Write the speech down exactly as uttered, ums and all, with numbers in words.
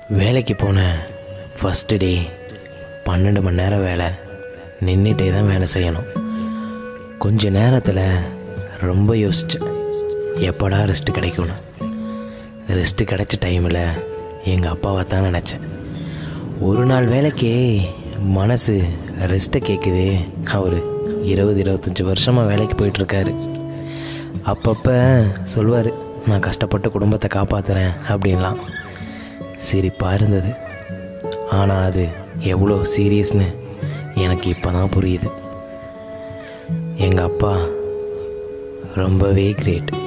வேலைக்கு போன first day பன்னெண்டு மணி நேரம் வேலை, நின்றுட்டே தான் வேலை செய்யணும். கொஞ்ச நேரத்தில் ரொம்ப யோசித்தேன், எப்படா ரெஸ்ட்டு கிடைக்கும்னு. ரெஸ்ட்டு கிடைச்ச டைமில் எங்கள் அப்பாவை தான் நினச்சேன். ஒரு நாள் வேலைக்கே மனசு ரெஸ்ட்டை கேட்குதே. அவர் இருபது இருபத்தஞ்சி வருஷமாக வேலைக்கு போயிட்டுருக்காரு. அப்பப்போ சொல்வார், நான் கஷ்டப்பட்டு குடும்பத்தை காப்பாற்றுறேன் அப்படின்லாம். சிரிப்பாக இருந்தது. ஆனால் அது எவ்வளோ சீரியஸ்னு எனக்கு இப்போ தான் புரியுது. எங்கள் அப்பா ரொம்பவே கிரேட்.